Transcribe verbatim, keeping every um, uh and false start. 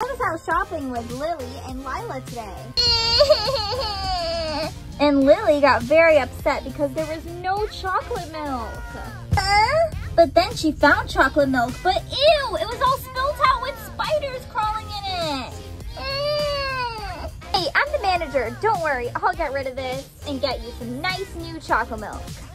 was out shopping with Lily and Lila today. And Lily got very upset because there was no chocolate milk. Huh? But then she found chocolate milk, but ew, it was all spilled out with spiders crawling in it. Mm. Hey, I'm the manager. Don't worry, I'll get rid of this and get you some nice new chocolate milk.